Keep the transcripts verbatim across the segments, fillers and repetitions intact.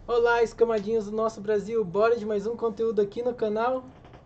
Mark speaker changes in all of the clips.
Speaker 1: Olá, escamadinhos do nosso Brasil, bora de mais um conteúdo aqui no canal?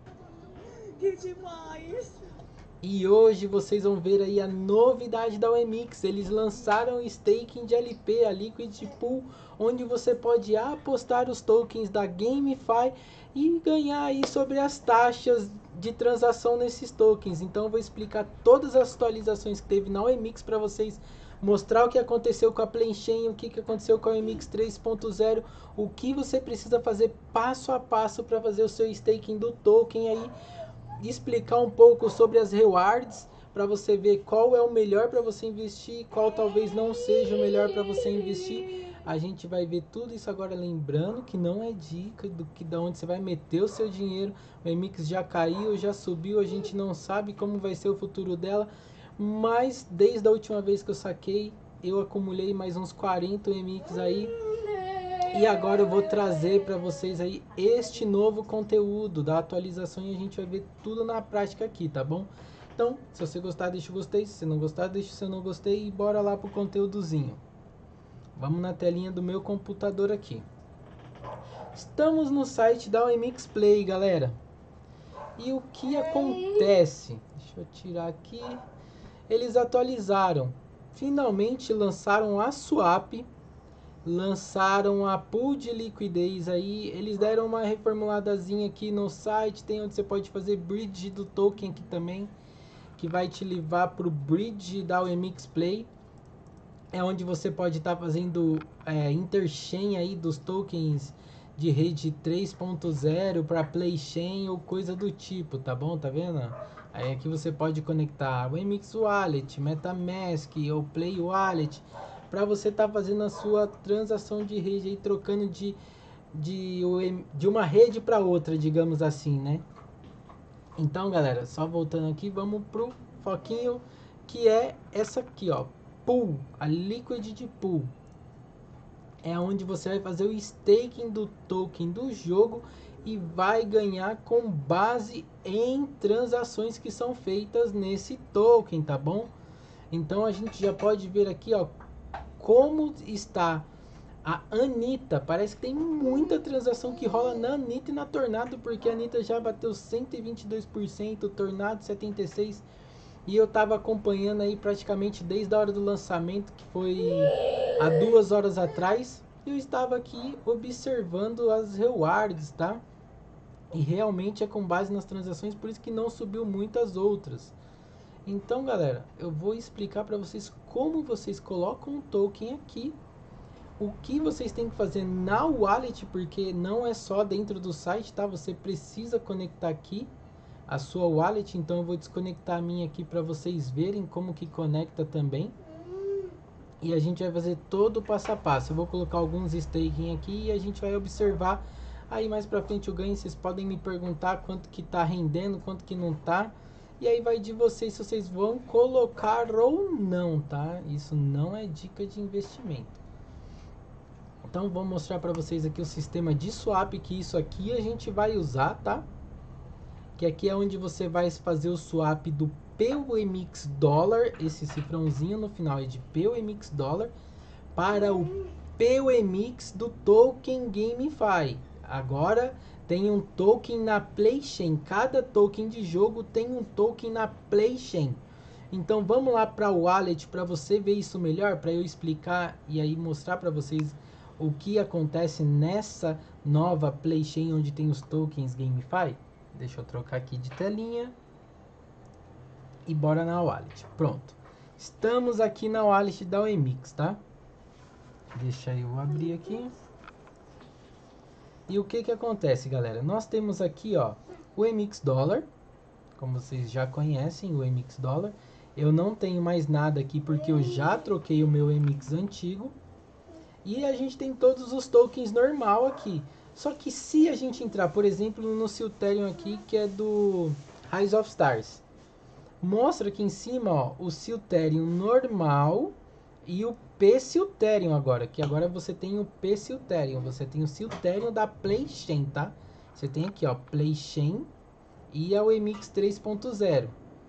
Speaker 2: Que demais!
Speaker 1: E hoje vocês vão ver aí a novidade da O M X. Eles lançaram o staking de L P, a Liquid Pool, onde você pode apostar os tokens da GameFi e ganhar aí sobre as taxas de transação nesses tokens. Então eu vou explicar todas as atualizações que teve na O M X para vocês, mostrar o que aconteceu com a PlayChain, o que aconteceu com a O M X três ponto zero, o que você precisa fazer passo a passo para fazer o seu staking do token aí, explicar um pouco sobre as rewards para você ver qual é o melhor para você investir, qual talvez não seja o melhor para você investir. A gente vai ver tudo isso agora, lembrando que não é dica do que da onde você vai meter o seu dinheiro. O O M X já caiu, já subiu, a gente não sabe como vai ser o futuro dela, mas desde a última vez que eu saquei, eu acumulei mais uns quarenta O M X aí. E agora eu vou trazer para vocês aí este novo conteúdo da atualização e a gente vai ver tudo na prática aqui, tá bom? Então, se você gostar, deixa o gostei. Se você não gostar, deixa o seu não gostei e bora lá pro conteúdozinho. Vamos na telinha do meu computador aqui. Estamos no site da O M X Play, galera. E o que acontece? Deixa eu tirar aqui. Eles atualizaram. Finalmente lançaram a swap. Lançaram a pool de liquidez aí. Eles deram uma reformuladazinha aqui no site. Tem onde você pode fazer bridge do token aqui também, que vai te levar para o bridge da O M X Play. É onde você pode estar tá fazendo é, interchain aí dos tokens de rede três ponto zero para PlayChain ou coisa do tipo, tá bom? Tá vendo? Aí aqui você pode conectar o O M X Wallet, MetaMask ou Play Wallet, para você estar tá fazendo a sua transação de rede aí, trocando de, de, de uma rede para outra, digamos assim, né? Então, galera, só voltando aqui, vamos pro foquinho, que é essa aqui, ó, Pool, a Liquid de Pool. É onde você vai fazer o staking do token do jogo e vai ganhar com base em transações que são feitas nesse token, tá bom? Então a gente já pode ver aqui, ó, como está a Anitta. Parece que tem muita transação que rola na Anitta e na Tornado, porque a Anitta já bateu cento e vinte e dois por cento, Tornado setenta e seis por cento. E eu tava acompanhando aí praticamente desde a hora do lançamento, que foi há duas horas atrás. Eu estava aqui observando as rewards, tá? E realmente é com base nas transações, por isso que não subiu muitas outras. Então, galera, eu vou explicar para vocês como vocês colocam um token aqui, o que vocês têm que fazer na wallet, porque não é só dentro do site, tá? Você precisa conectar aqui a sua wallet, então eu vou desconectar a minha aqui para vocês verem como que conecta também. E a gente vai fazer todo o passo a passo. Eu vou colocar alguns staking aqui e a gente vai observar. Aí mais pra frente eu ganho, vocês podem me perguntar quanto que tá rendendo, quanto que não tá. E aí vai de vocês se vocês vão colocar ou não, tá? Isso não é dica de investimento. Então vou mostrar para vocês aqui o sistema de swap, que isso aqui a gente vai usar, tá? Que aqui é onde você vai fazer o swap do P O M X dólar, esse cifrãozinho no final é de P O M X dólar, para o P O M X do token GameFi. Agora tem um token na PlayChain, cada token de jogo tem um token na PlayChain. Então vamos lá para o wallet para você ver isso melhor, para eu explicar e aí mostrar para vocês o que acontece nessa nova PlayChain onde tem os tokens GameFi. Deixa eu trocar aqui de telinha. E bora na wallet. Pronto. Estamos aqui na wallet da O M X, tá? Deixa eu abrir aqui. E o que que acontece, galera? Nós temos aqui, ó, o O M X dólar. Como vocês já conhecem, o O M X dólar. Eu não tenho mais nada aqui porque eu já troquei o meu O M X antigo. E a gente tem todos os tokens normal aqui. Só que se a gente entrar, por exemplo, no Silterion aqui, que é do Rise of Stars, mostra aqui em cima, ó, o Silterion normal e o P Silterion agora, que agora você tem o P Silterion, você tem o Silterion da PlayChain, tá? Você tem aqui, ó, PlayChain e a O M X três ponto zero.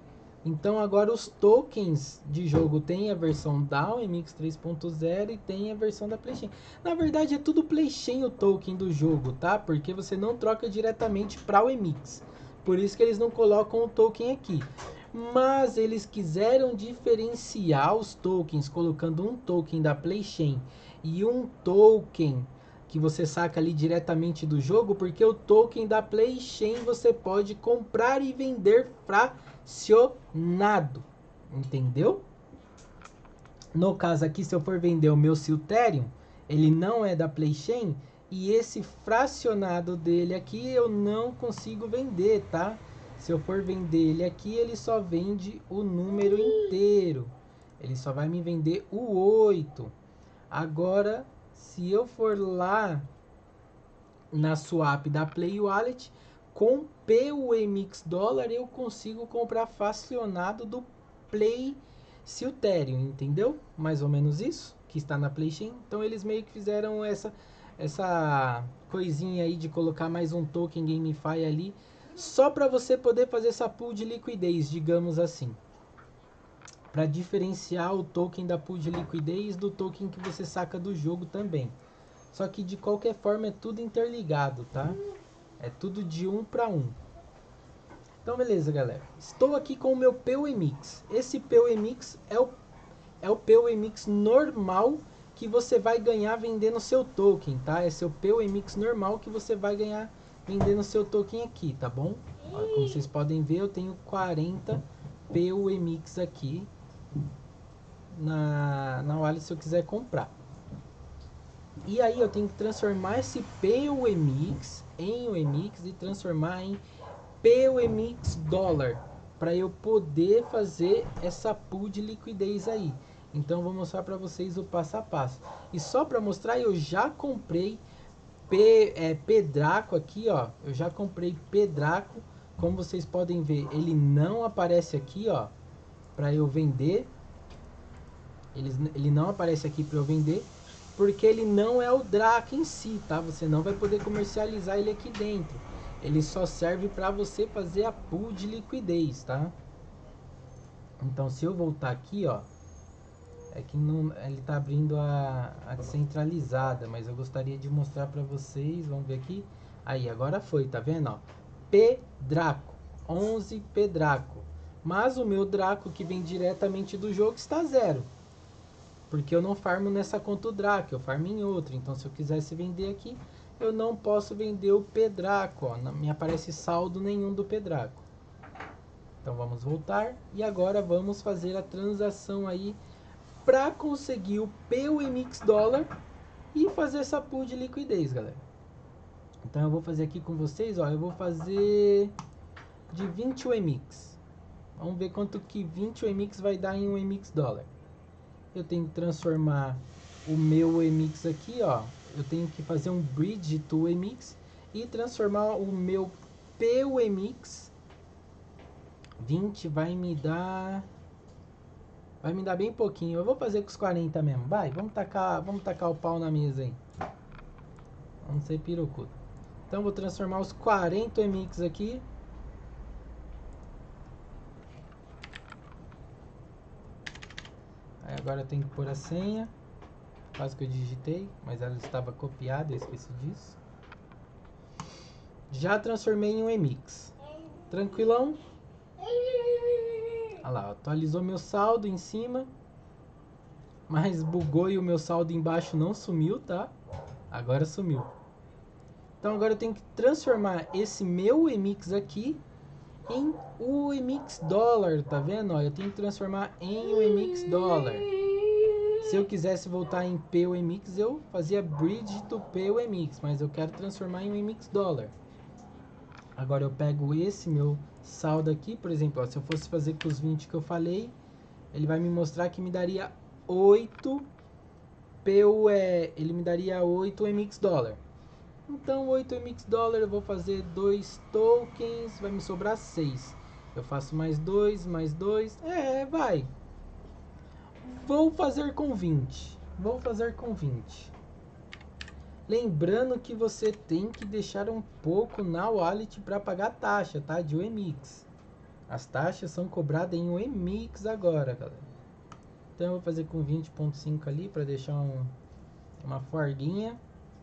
Speaker 1: Então agora os tokens de jogo tem a versão da O M X três ponto zero e tem a versão da PlayChain. Na verdade é tudo PlayChain o token do jogo, tá? Porque você não troca diretamente para o O M X. Por isso que eles não colocam o token aqui. Mas eles quiseram diferenciar os tokens, colocando um token da PlayChain e um token que você saca ali diretamente do jogo, porque o token da PlayChain você pode comprar e vender fracionado, entendeu? No caso aqui, se eu for vender o meu Silterium, ele não é da PlayChain e esse fracionado dele aqui eu não consigo vender, tá? Se eu for vender ele aqui, ele só vende o número inteiro. Ele só vai me vender o oito. Agora, se eu for lá na swap da Play Wallet, com P U M X dólar eu consigo comprar fracionado do Play Silterium, entendeu? Mais ou menos isso, que está na PlayChain. Então eles meio que fizeram essa, essa coisinha aí de colocar mais um token GameFi ali, só para você poder fazer essa pool de liquidez, digamos assim. Para diferenciar o token da pool de liquidez do token que você saca do jogo também. Só que de qualquer forma é tudo interligado, tá? É tudo de um para um. Então beleza, galera. Estou aqui com o meu P U M X. Esse P U M X é o, é o P U M X normal que você vai ganhar vendendo seu token, tá? Esse é o P U M X normal que você vai ganhar vendendo seu token aqui, tá bom? Olha, como vocês podem ver, eu tenho quarenta P U M X aqui na, na wallet se eu quiser comprar. E aí eu tenho que transformar esse P U M X em O M X e transformar em P U M X dólar para eu poder fazer essa pool de liquidez aí. Então vou mostrar para vocês o passo a passo. E só para mostrar, eu já comprei P, é, Pedraco aqui, ó. Eu já comprei Pedraco. Como vocês podem ver, ele não aparece aqui, ó, para eu vender. Ele, ele não aparece aqui para eu vender, porque ele não é o Draco em si, tá? Você não vai poder comercializar ele aqui dentro. Ele só serve para você fazer a pool de liquidez, tá? Então, se eu voltar aqui, ó, é que não, ele tá abrindo a, a descentralizada, mas eu gostaria de mostrar para vocês. Vamos ver aqui. Aí, agora foi, tá vendo, ó? Pedraco, onze Pedraco. Mas o meu Draco que vem diretamente do jogo está zero. Porque eu não farmo nessa conta o Draco, eu farmo em outra. Então, se eu quisesse vender aqui, eu não posso vender o Pedraco, ó. Não me aparece saldo nenhum do Pedraco. Então, vamos voltar. E agora vamos fazer a transação aí para conseguir o P U M X dólar e fazer essa pool de liquidez, galera. Então, eu vou fazer aqui com vocês, ó. Eu vou fazer de vinte O M X. Vamos ver quanto que vinte O M X vai dar em O M X dólar. Eu tenho que transformar o meu O M X aqui, ó. Eu tenho que fazer um bridge to O M X e transformar o meu P U M X. vinte vai me dar... Vai me dar bem pouquinho. Eu vou fazer com os quarenta mesmo. Vai, vamos tacar, vamos tacar o pau na mesa aí. Vamos ser pirocudo. Então vou transformar os quarenta O M X aqui. Aí agora eu tenho que pôr a senha. Quase que eu digitei, mas ela estava copiada, eu esqueci disso. Já transformei em um O M X. Tranquilão? Olha lá, atualizou meu saldo em cima. Mas bugou e o meu saldo embaixo não sumiu, tá? Agora sumiu. Então agora eu tenho que transformar esse meu O M X aqui em O M X dólar, tá vendo? Ó, eu tenho que transformar em O M X dólar. Se eu quisesse voltar em P U M X, eu fazia bridge to P U M X, mas eu quero transformar em O M X dólar. Agora eu pego esse meu saldo aqui, por exemplo, ó, se eu fosse fazer com os vinte que eu falei, ele vai me mostrar que me daria oito P U, é, ele me daria oito O M X dólar. Então oito O M X dólar, eu vou fazer dois tokens, vai me sobrar seis. Eu faço mais dois, mais dois, é, vai. Vou fazer com vinte. Vou fazer com vinte. Lembrando que você tem que deixar um pouco na wallet para pagar a taxa, tá? De O M X. As taxas são cobradas em U M X agora, galera. Então eu vou fazer com vinte ponto cinco ali para deixar um, uma forguinha.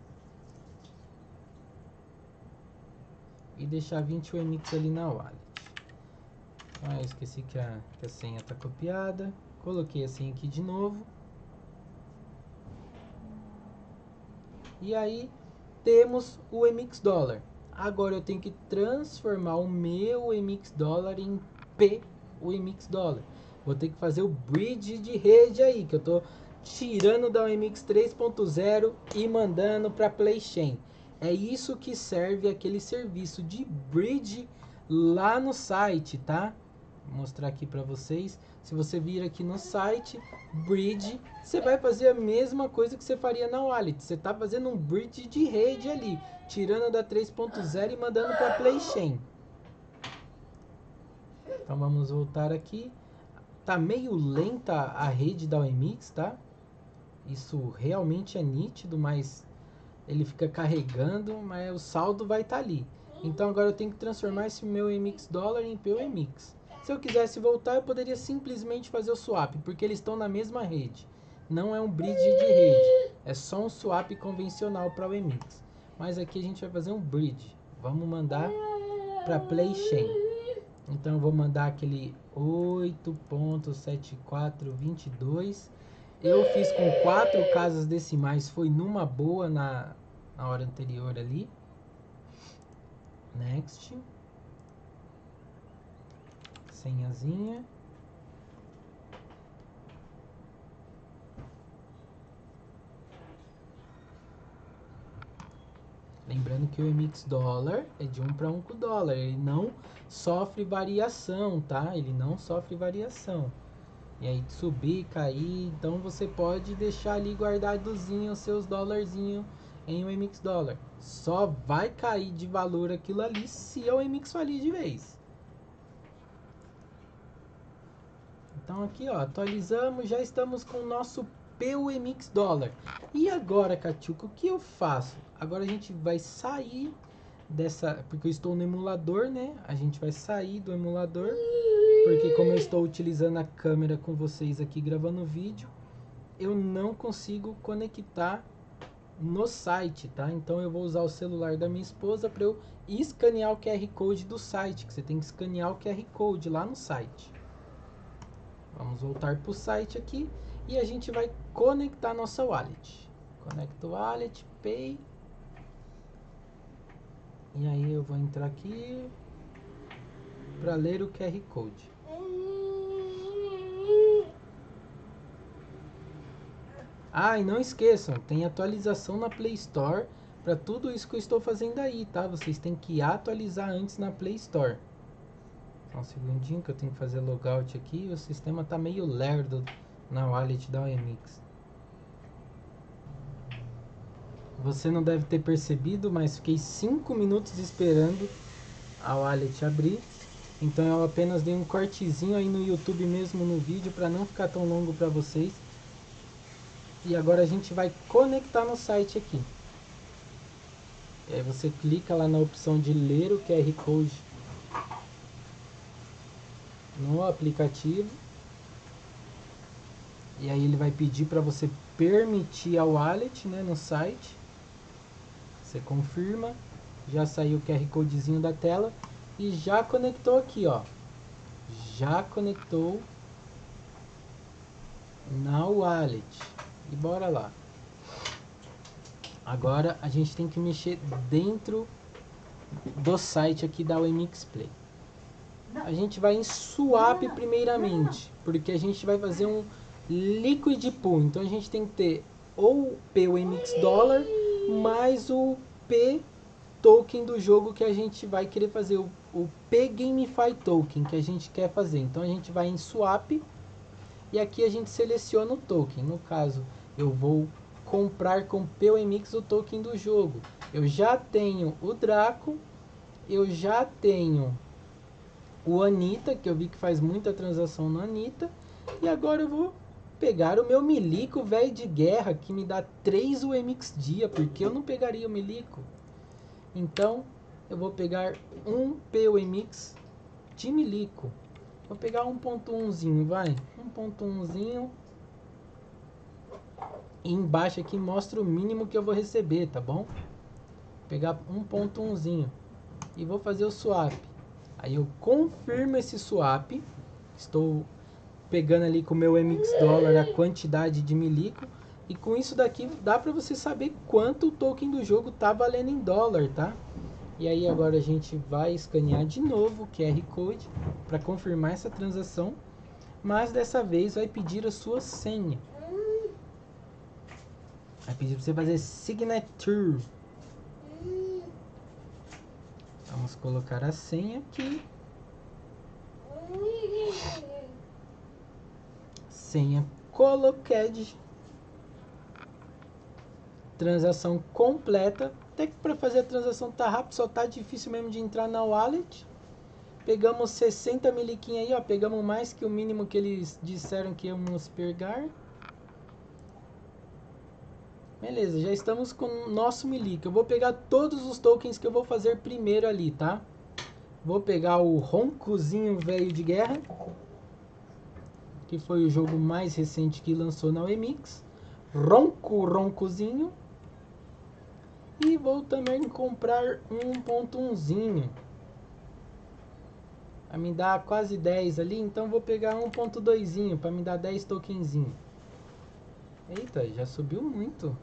Speaker 1: E deixar vinte U M X ali na wallet. Ah, eu esqueci que a, que a senha está copiada. Coloquei a senha aqui de novo. E aí temos o M X Dollar. Agora eu tenho que transformar o meu M X Dollar em P U M X Dollar. Vou ter que fazer o bridge de rede aí, que eu tô tirando da U M X três ponto zero e mandando para PlayChain. É isso que serve aquele serviço de bridge lá no site, tá? Vou mostrar aqui para vocês. Se você vir aqui no site, bridge, você vai fazer a mesma coisa que você faria na wallet. Você tá fazendo um bridge de rede ali, tirando da três ponto zero e mandando para PlayChain. Então vamos voltar aqui. Tá meio lenta a rede da U M X, tá? Isso realmente é nítido, mas ele fica carregando, mas o saldo vai estar tá ali. Então agora eu tenho que transformar esse meu M X Dollar em P U M X. Se eu quisesse voltar, eu poderia simplesmente fazer o swap, porque eles estão na mesma rede. Não é um bridge de rede, é só um swap convencional para o M X. Mas aqui a gente vai fazer um bridge. Vamos mandar para PlayChain. Então eu vou mandar aquele oito ponto setenta e quatro vinte e dois. Eu fiz com quatro casas decimais, foi numa boa na, na hora anterior ali. Next. Senhazinha. Lembrando que o M X Dollar é de um para um com o dólar. Ele não sofre variação, tá? Ele não sofre variação. E aí subir, cair, então você pode deixar ali guardadozinho os seus dólarzinhos em um M X Dollar. Só vai cair de valor aquilo ali se o M X falir de vez. Então aqui ó, atualizamos, já estamos com o nosso P U M X Dollar. E agora, Catiuca, o que eu faço? Agora a gente vai sair dessa, porque eu estou no emulador, né? A gente vai sair do emulador, porque como eu estou utilizando a câmera com vocês aqui gravando o vídeo, eu não consigo conectar no site, tá? Então eu vou usar o celular da minha esposa para eu escanear o Q R Code do site, que você tem que escanear o Q R Code lá no site. Vamos voltar para o site aqui e a gente vai conectar nossa wallet. Conecta o wallet, Pay. E aí eu vou entrar aqui para ler o Q R Code. Ah, e não esqueçam, tem atualização na Play Store para tudo isso que eu estou fazendo aí, tá? Vocês têm que atualizar antes na Play Store. Só um segundinho que eu tenho que fazer logout aqui. O sistema tá meio lerdo na wallet da U M X. Você não deve ter percebido, mas fiquei cinco minutos esperando a wallet abrir. Então eu apenas dei um cortezinho aí no YouTube mesmo no vídeo para não ficar tão longo para vocês. E agora a gente vai conectar no site aqui. E aí você clica lá na opção de ler o Q R Code no aplicativo. E aí ele vai pedir para você permitir a wallet, né, no site. Você confirma, já saiu o Q R Codezinho da tela e já conectou aqui, ó. Já conectou na wallet. E bora lá. Agora a gente tem que mexer dentro do site aqui da U M X Play. A gente vai em swap primeiramente, porque a gente vai fazer um liquid pool. Então a gente tem que ter ou o P U M X Dollar mais o P token do jogo que a gente vai querer fazer, o, o P Gamify Token que a gente quer fazer. Então a gente vai em swap e aqui a gente seleciona o token. No caso, eu vou comprar com P U M X o token do jogo. Eu já tenho o Draco, eu já tenho o Anitta, que eu vi que faz muita transação no Anitta, e agora eu vou pegar o meu Milico velho de guerra, que me dá três U M X dia, porque eu não pegaria o Milico. Então, eu vou pegar um P U M X de milico. Vou pegar um ponto umzinho, vai. um ponto umzinho. E embaixo aqui mostra o mínimo que eu vou receber, tá bom? Vou pegar um ponto umzinho. E vou fazer o swap. Aí eu confirmo esse swap. Estou pegando ali com o meu M X Dollar a quantidade de milico. E com isso daqui dá para você saber quanto o token do jogo tá valendo em dólar, tá? E aí agora a gente vai escanear de novo o Q R Code para confirmar essa transação. Mas dessa vez vai pedir a sua senha. Vai pedir para você fazer signature. Vamos colocar a senha aqui. Senha colocada. Transação completa. Até que para fazer a transação tá rápido, só tá difícil mesmo de entrar na wallet. Pegamos sessenta miliquinhos aí, ó. Pegamos mais que o mínimo que eles disseram que íamos pegar. Beleza, já estamos com o nosso milico. Eu vou pegar todos os tokens que eu vou fazer primeiro ali, tá? Vou pegar o Roncozinho Velho de Guerra, que foi o jogo mais recente que lançou na O M X. Ronco, Roncozinho. E vou também comprar um ponto umzinho. Vai me dar quase dez ali, então vou pegar um ponto doisinho para me dar dez tokenzinho. Eita, já subiu muito.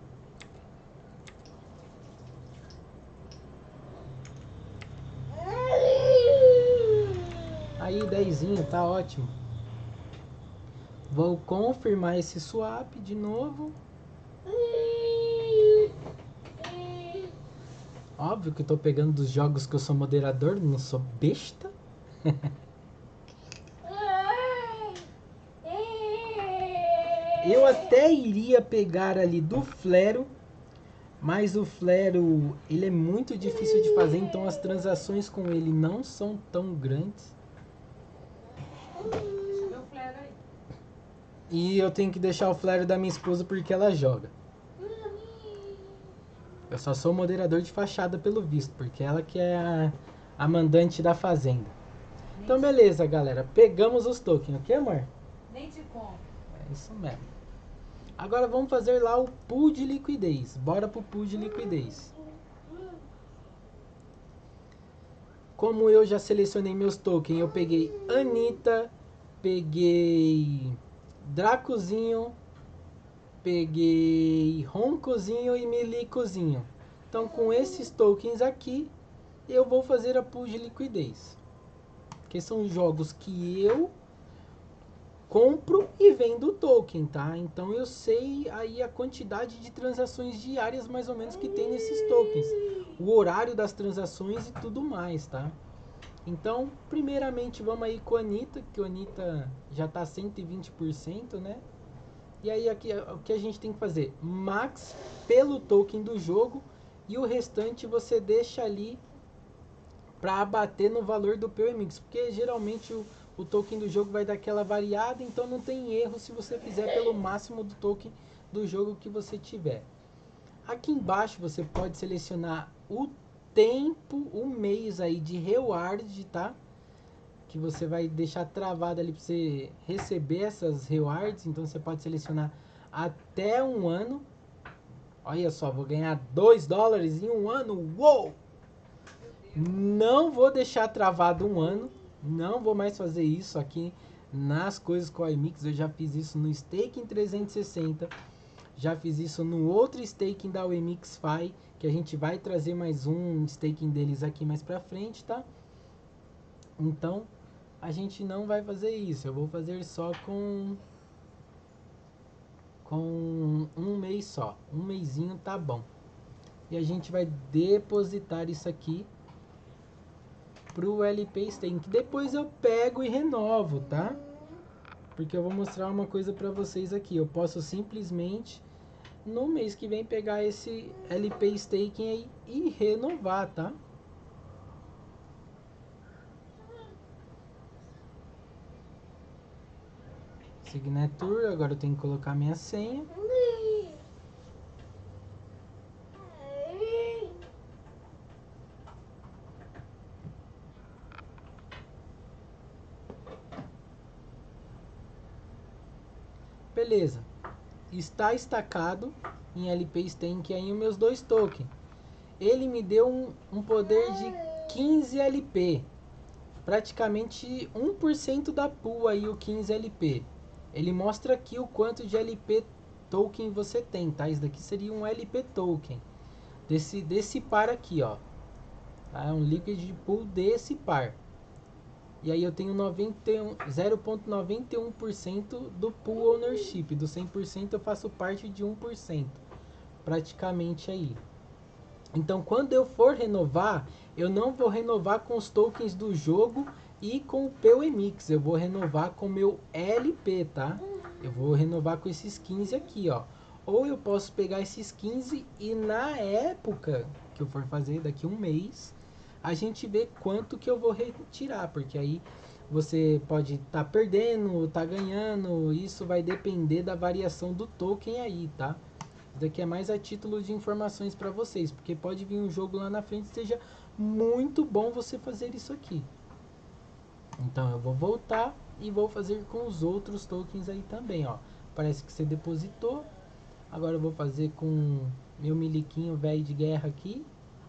Speaker 1: Aí, dezinho, tá ótimo. Vou confirmar esse swap de novo. Óbvio que eu tô pegando dos jogos que eu sou moderador, não sou besta. Eu até iria pegar ali do Flero, mas o Flero, ele é muito difícil de fazer, então as transações com ele não são tão grandes. E eu tenho que deixar o Flero da minha esposa porque ela joga. Eu só sou moderador de fachada pelo visto, porque ela que é a, a mandante da fazenda. Então beleza, galera. Pegamos os tokens, ok, amor?
Speaker 2: Nem te conto.
Speaker 1: É isso mesmo. Agora vamos fazer lá o pool de liquidez. Bora pro pool de liquidez. Como eu já selecionei meus tokens, eu peguei Anitta, peguei Dracozinho, peguei Roncozinho e Milicozinho. Então com esses tokens aqui, eu vou fazer a pool de liquidez. Que são jogos que eu compro e vendo token, tá? Então eu sei aí a quantidade de transações diárias mais ou menos que tem nesses tokens, o horário das transações e tudo mais, tá? Então, primeiramente vamos aí com a Anitta, que a Anitta já tá cento e vinte por cento, né? E aí aqui o que a gente tem que fazer? Max pelo token do jogo e o restante você deixa ali para abater no valor do P O M X, porque geralmente o o token do jogo vai dar aquela variada, então não tem erro se você fizer pelo máximo do token do jogo que você tiver. Aqui embaixo você pode selecionar o tempo, o mês aí de reward, tá? Que você vai deixar travado ali para você receber essas rewards, então você pode selecionar até um ano. Olha só, vou ganhar dois dólares em um ano, uou! Não vou deixar travado um ano. Não vou mais fazer isso aqui nas coisas com a O M X. Eu já fiz isso no Staking trezentos e sessenta. Já fiz isso no outro staking da O M X F I, que a gente vai trazer mais um staking deles aqui mais pra frente, tá? Então, a gente não vai fazer isso. Eu vou fazer só com com um mês só. Um mêsinho tá bom. E a gente vai depositar isso aqui pro L P Staking, que depois eu pego e renovo, tá? Porque eu vou mostrar uma coisa pra vocês aqui. Eu posso simplesmente no mês que vem pegar esse L P Staking aí e renovar, tá? Signature, agora eu tenho que colocar minha senha. beleza. Está estacado em L P Stake aí os meus dois tokens. Ele me deu um, um poder de quinze L P. Praticamente um por cento da pool aí, o quinze L P. Ele mostra aqui o quanto de L P token você tem, tá? Isso daqui seria um L P token. Desse, desse par aqui, ó. Tá? Um liquid pool desse par. E aí eu tenho zero vírgula noventa e um por cento do pool ownership. Do cem por cento eu faço parte de um por cento. Praticamente aí. Então quando eu for renovar, eu não vou renovar com os tokens do jogo e com o P O E M I X. Eu vou renovar com o meu L P, tá? Eu vou renovar com esses quinze aqui, ó. Ou eu posso pegar esses quinze e na época que eu for fazer, daqui a um mês, a gente vê quanto que eu vou retirar. Porque aí você pode estar tá perdendo, tá ganhando. Isso vai depender da variação do token aí, tá? Isso daqui é mais a título de informações para vocês, porque pode vir um jogo lá na frente que seja muito bom você fazer isso aqui. Então eu vou voltar e vou fazer com os outros tokens aí também, ó. Parece que você depositou. Agora eu vou fazer com meu miliquinho velho de guerra aqui,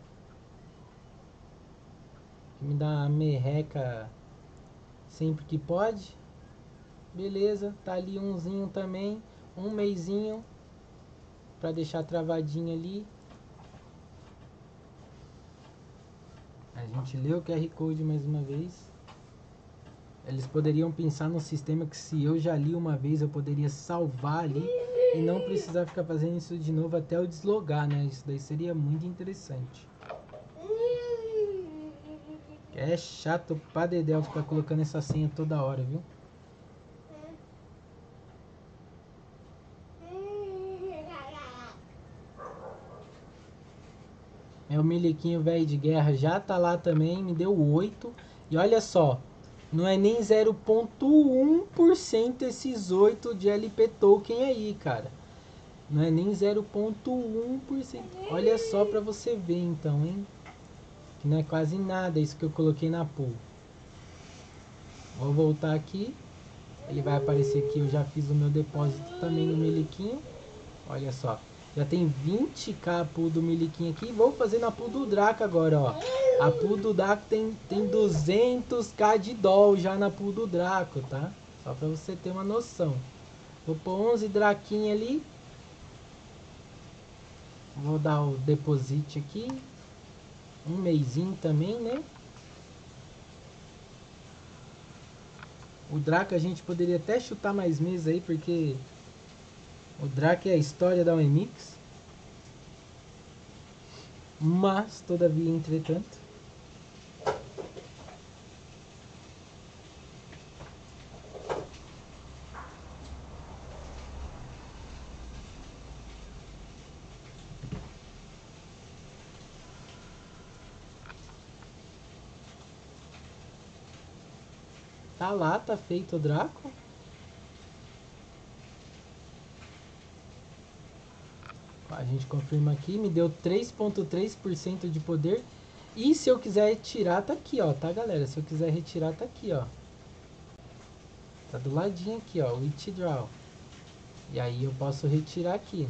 Speaker 1: que me dá a merreca sempre que pode. Beleza, tá ali umzinho também, um meizinho para deixar travadinho ali. A gente lê o Q R Code mais uma vez. Eles poderiam pensar no sistema que se eu já li uma vez eu poderia salvar ali e não precisar ficar fazendo isso de novo até eu deslogar, né? Isso daí seria muito interessante. É chato pra dedéu ficar colocando essa senha toda hora, viu? Meu miliquinho velho de guerra já tá lá também, me deu oito. E olha só, não é nem zero vírgula um por cento esses oito de L P token aí, cara. Não é nem zero vírgula um por cento. Olha só pra você ver então, hein? Que não é quase nada isso que eu coloquei na pool. Vou voltar aqui. Ele vai aparecer aqui, eu já fiz o meu depósito também no miliquinho. Olha só. Já tem vinte k a pool do miliquinho aqui. Vou fazer na pool do Draco agora, ó. A pool do Draco tem, tem duzentos k de doll já na pool do Draco, tá? Só pra você ter uma noção. Vou pôr onze draquinhos ali. Vou dar o deposit aqui. Um meizinho também, né? O Draco a gente poderia até chutar mais meses aí, porque o Draco é a história da O M X. Mas, todavia, entretanto, tá lá, tá feito o Draco. A gente confirma aqui, me deu três vírgula três por cento de poder. E se eu quiser retirar, tá aqui, ó, tá, galera? Se eu quiser retirar, tá aqui, ó. Tá do ladinho aqui, ó, withdraw. E aí eu posso retirar aqui.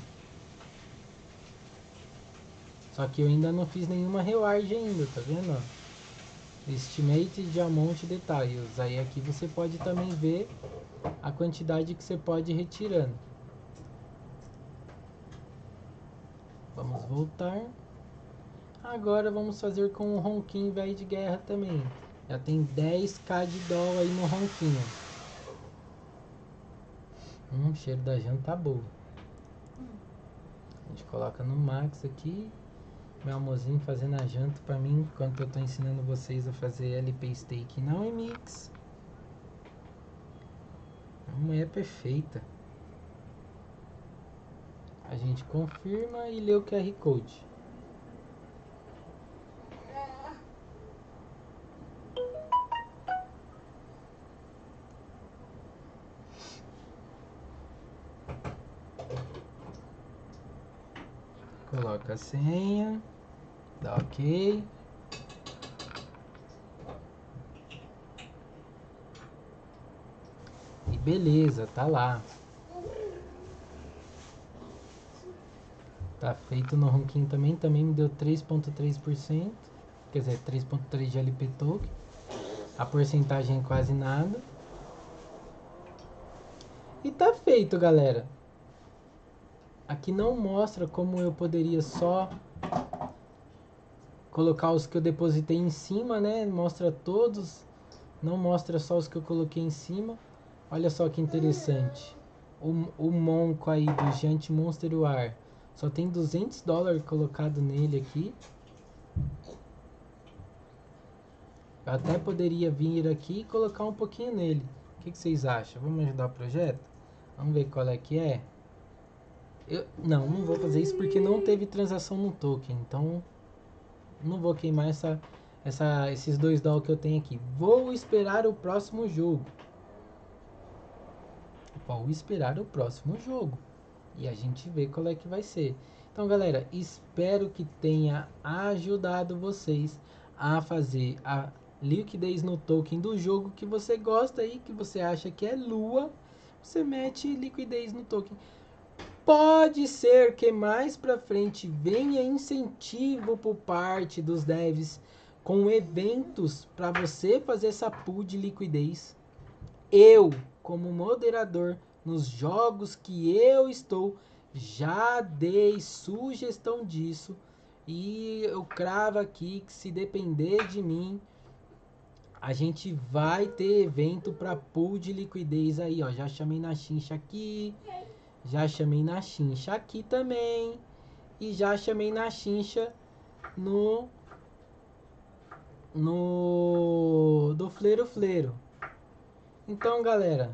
Speaker 1: Só que eu ainda não fiz nenhuma reward ainda, tá vendo, ó? Estimate de amount details. Aí aqui você pode também ver a quantidade que você pode ir retirando. Vamos voltar. Agora vamos fazer com o ronquinho velho de guerra também. Já tem dez k de doll aí no ronquinho. Hum, o cheiro da janta tá bom. A gente coloca no max aqui. Meu amorzinho fazendo a janta pra mim, enquanto eu tô ensinando vocês a fazer L P Stake na O M X. A mulher perfeita. A gente confirma e lê o Q R Code. Coloca a senha. Dá ok. E beleza, tá lá. Tá feito no ronquinho também, também me deu três vírgula três por cento, quer dizer, três vírgula três de L P token. A porcentagem é quase nada. E tá feito, galera. Aqui não mostra como eu poderia só colocar os que eu depositei em cima, né? Mostra todos, não mostra só os que eu coloquei em cima. Olha só que interessante. O, o Monco aí do Giant Monster War só tem duzentos dólares colocado nele aqui. Eu até poderia vir aqui e colocar um pouquinho nele. O que, que vocês acham? Vamos ajudar o projeto? Vamos ver qual é que é. Eu, não, não vou fazer isso porque não teve transação no token. Então, não vou queimar essa, essa, esses dois dólares que eu tenho aqui. Vou esperar o próximo jogo. Vou esperar o próximo jogo. E a gente vê qual é que vai ser. Então, galera, espero que tenha ajudado vocês a fazer a liquidez no token do jogo que você gosta aí, que você acha que é lua. Você mete liquidez no token. Pode ser que mais pra frente venha incentivo por parte dos devs com eventos para você fazer essa pool de liquidez. Eu, como moderador, nos jogos que eu estou, já dei sugestão disso. E eu cravo aqui que se depender de mim, a gente vai ter evento para pool de liquidez aí, ó. Já chamei na Chincha aqui. Já chamei na Chincha aqui também. E já chamei na Chincha no... No... Do Fleiro Fleiro. Então, galera,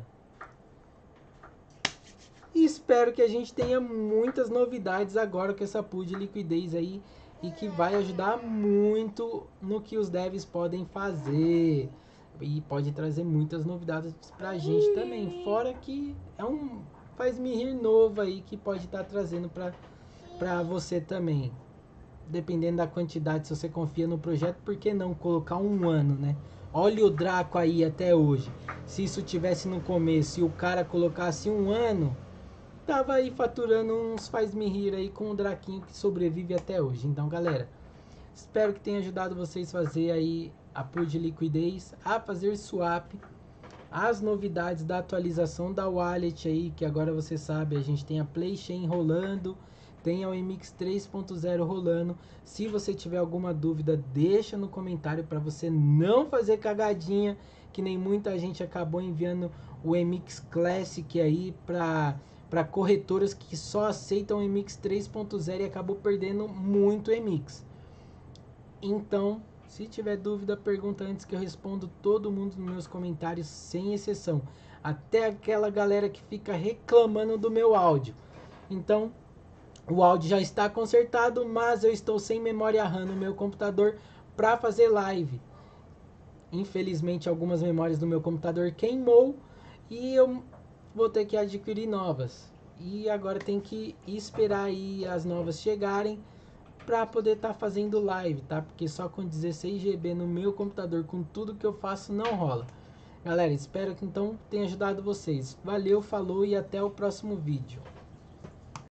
Speaker 1: espero que a gente tenha muitas novidades agora com essa pool de liquidez aí. E que vai ajudar muito no que os devs podem fazer. E pode trazer muitas novidades pra gente também. Fora que é um faz-me rir novo aí que pode estar tá trazendo pra, pra você também. Dependendo da quantidade, se você confia no projeto, por que não colocar um ano, né? Olha o Draco aí até hoje. Se isso tivesse no começo e o cara colocasse um ano, tava aí faturando uns faz-me rir aí com o Draquinho que sobrevive até hoje. Então, galera, espero que tenha ajudado vocês a fazer aí a pool de liquidez, a fazer swap, as novidades da atualização da wallet aí, que agora você sabe, a gente tem a PlayChain rolando, tem a O M X três ponto zero rolando. Se você tiver alguma dúvida, deixa no comentário para você não fazer cagadinha, que nem muita gente acabou enviando o O M X Classic aí para para corretoras que só aceitam o O M X três ponto zero e acabou perdendo muito O M X. Então, se tiver dúvida, pergunta antes que eu respondo todo mundo nos meus comentários, sem exceção. Até aquela galera que fica reclamando do meu áudio. Então, o áudio já está consertado, mas eu estou sem memória RAM no meu computador para fazer live. Infelizmente, algumas memórias do meu computador queimou e eu vou ter que adquirir novas. E agora tem que esperar aí as novas chegarem para poder estar tá fazendo live, tá? Porque só com dezesseis gigabytes no meu computador, com tudo que eu faço, não rola. Galera, espero que então tenha ajudado vocês. Valeu, falou e até o próximo vídeo.